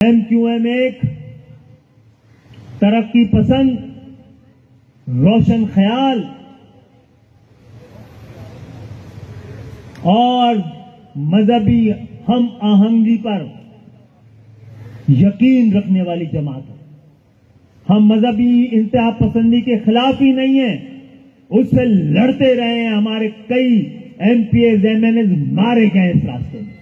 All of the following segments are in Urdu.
MQM ایک ترقی پسند، روشن خیال اور مذہبی ہم آہنگی پر یقین رکھنے والی جماعت ہے۔ ہم مذہبی انتہا پسندی کے خلاف ہی نہیں ہیں، اس سے لڑتے رہے ہیں۔ ہمارے کئی MPs MNs مارے گئے اس راستے میں۔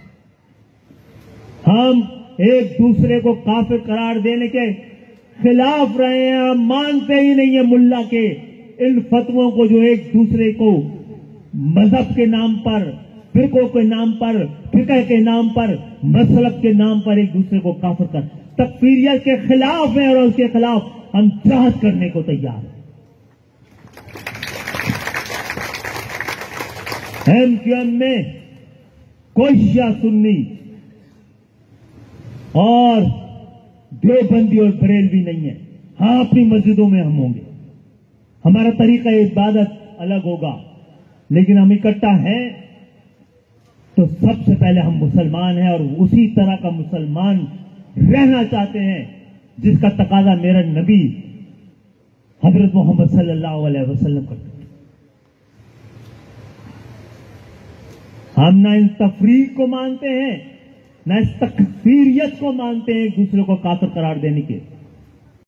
ہم ایک دوسرے کو کافر قرار دینے کے خلاف رہے ہیں۔ ہم مانتے ہی نہیں ہیں ملا کے ان فتووں کو جو ایک دوسرے کو مذہب کے نام پر، فرقوں کے نام پر، فقہ کے نام پر، مسلک کے نام پر ایک دوسرے کو کافر کر تکفیریت کے خلاف ہیں، اور اس کے خلاف ہم جہاد کرنے کو تیار ہیں۔ MQM میں کوئی شیعہ سنی اور دیوبندی اور بریلوی نہیں ہے۔ ہاں، اپنی مسجدوں میں ہم ہوں گے، ہمارا طریقہ عبادت الگ ہوگا، لیکن ہم اکٹھا ہیں تو سب سے پہلے ہم مسلمان ہیں، اور اسی طرح کا مسلمان رہنا چاہتے ہیں جس کا تقاضا میرا نبی حضرت محمد صلی اللہ علیہ وسلم کرتے ہیں۔ ہم نہ ان تفریق کو مانتے ہیں، نہ اس تکفیریت کو مانتے ہیں ایک دوسرے کو کافر قرار دینے کے۔